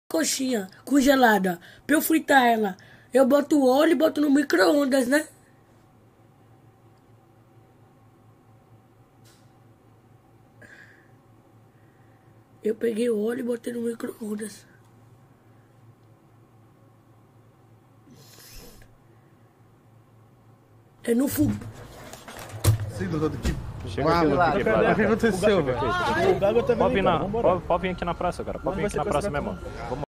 coxinha congelada pra eu fritar ela. Eu boto o óleo e boto no micro-ondas, né? Eu peguei o óleo e botei no micro-ondas. É no fogo. Sim, doutor, que... Chega aqui, O que aconteceu, velho? Pode vir aqui na praça, cara. Pode vir aqui na praça mesmo. Vamos